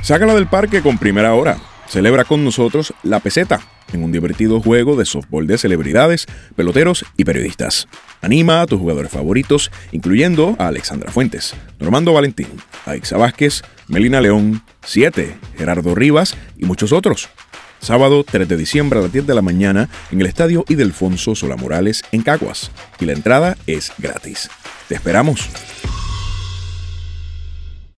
Sácala del parque con Primera Hora. Celebra con nosotros La Peseta, en un divertido juego de softball de celebridades, peloteros y periodistas. Anima a tus jugadores favoritos, incluyendo a Alexandra Fuentes, Normando Valentín, Aixa Vázquez, Melina León, 7, Gerardo Rivas y muchos otros. Sábado 3 de diciembre a las 10 de la mañana en el Estadio Ildefonso Solá Morales en Caguas. Y la entrada es gratis. ¡Te esperamos!